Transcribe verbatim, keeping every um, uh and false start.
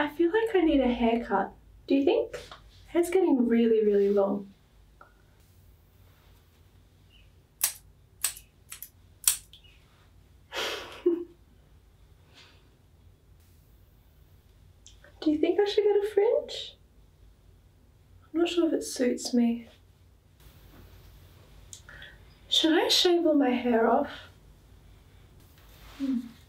I feel like I need a haircut. Do you think? Hair's getting really, really long. Do you think I should get a fringe? I'm not sure if it suits me. Should I shave all my hair off? Hmm.